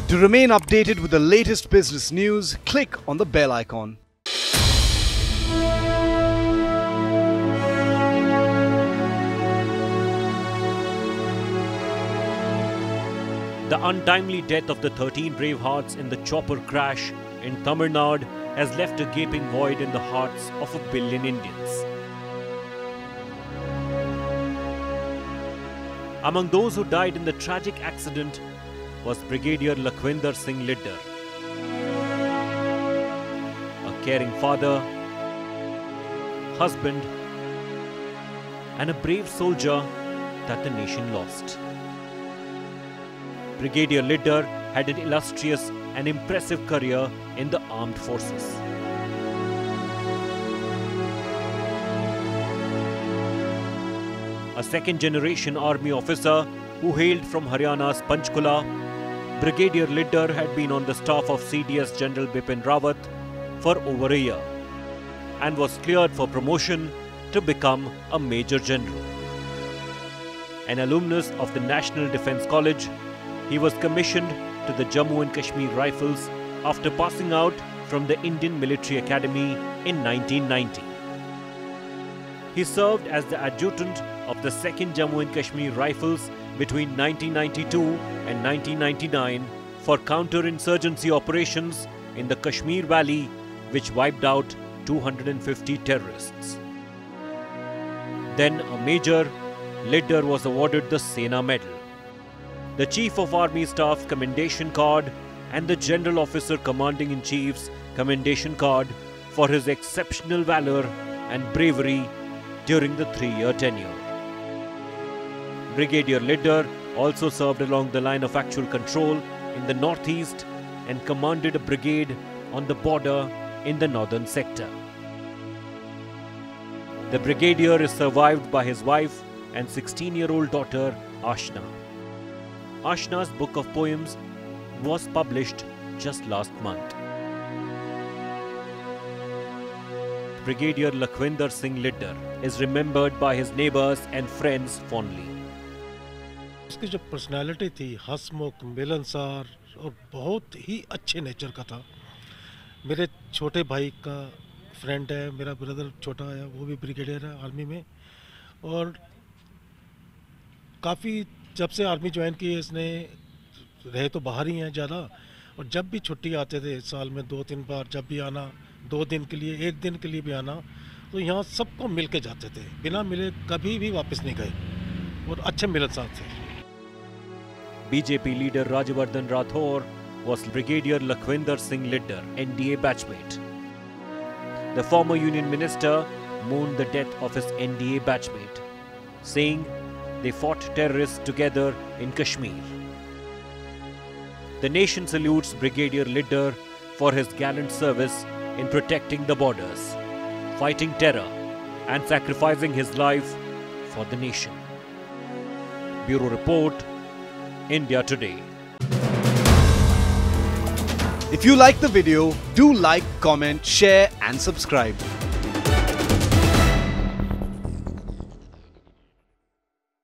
To remain updated with the latest business news, click on the bell icon. The untimely death of the 13 brave hearts in the chopper crash in Tamil Nadu has left a gaping void in the hearts of 1 billion Indians. Among those who died in the tragic accident was Brigadier Lakhvinder Singh Liddar, a caring father, husband, and a brave soldier that the nation lost. Brigadier Liddar had an illustrious and impressive career in the armed forces. A second-generation army officer who hailed from Haryana's Panchkula, Brigadier Liddar had been on the staff of CDS General Bipin Rawat for over a year and was cleared for promotion to become a Major General. An alumnus of the National Defence College, he was commissioned to the Jammu and Kashmir Rifles after passing out from the Indian Military Academy in 1990. He served as the adjutant of the 2nd Jammu and Kashmir Rifles between 1992 and 1999 for counter-insurgency operations in the Kashmir Valley, which wiped out 250 terrorists. Then a major, Liddar was awarded the Sena Medal, the Chief of Army Staff Commendation Card and the General Officer Commanding-in-Chief's Commendation Card for his exceptional valor and bravery during the 3-year tenure. Brigadier Liddar also served along the line of actual control in the northeast and commanded a brigade on the border in the northern sector. The brigadier is survived by his wife and 16-year-old daughter Ashna. Ashna's book of poems was published just last month. Brigadier Lakhvinder Singh Liddar is remembered by his neighbors and friends fondly. उसकी जो personality थी हंसमुख मिलनसार और बहुत ही अच्छे nature का था। मेरे छोटे भाई का फ्रेंड है, मेरा ब्रदर छोटा है, वो भी ब्रिगेडियर है आर्मी में, और काफ़ी जब से आर्मी ज्वाइन की इसने रहे तो बाहर ही हैं ज़्यादा, और जब भी छुट्टी आते थे साल में 2-3 बार, जब भी आना 2 दिन के लिए 1 दिन के लिए भी आना, तो यहाँ सबको मिल के जाते थे, बिना मिले कभी भी वापस नहीं गए और अच्छे मिलनसार थे। BJP leader Rajyavardhan Rathore was Brigadier Lakhvinder Singh Liddar, NDA batchmate. The former Union Minister mourned the death of his NDA batchmate, saying they fought terrorists together in Kashmir. The nation salutes Brigadier Liddar for his gallant service in protecting the borders, fighting terror and sacrificing his life for the nation. Bureau Report, India Today. If you like the video, do like, comment, share and subscribe.